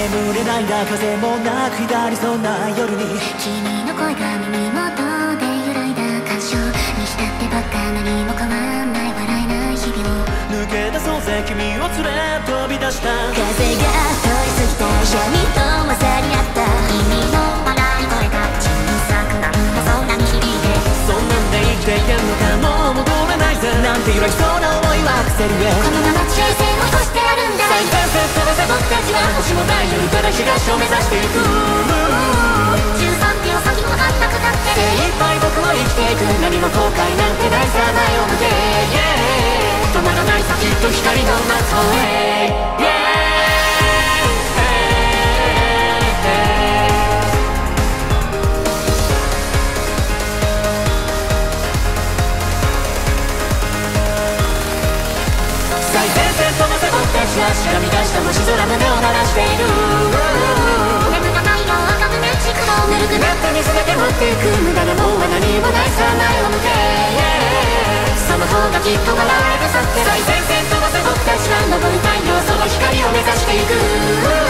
眠れないが風もなく下りそうな夜に君の声が耳元で揺らいだ感傷に浸ってばっか何も変わんない笑えない日々を抜け出そうぜ君を連れ飛び出した風が通り過ぎた闇と混ざり合った君の笑い声が小さくなんだそんなに響いてそんなんで生きていけんのかもう戻れないぜなんて揺らぎそうな思いは伏せる上このまま地平線を越してやるんだ最前線飛ばせ僕たちは星もない夜から東を目指していく 13秒先も会いたくなって精一杯僕は生きていく何も後悔なんてないさ前を向け、止まらないさきっと光の夏方へ、最前線飛ばせ僕たちはしがみ出した星空胸を鳴らしている眠らないよ赤胸地区のぬるくなった水だけ持っていく無駄なもんは何もないさ前を向け、その方がきっと笑えるさって最前線飛ばせ僕たちは昇る太陽その光を目指していく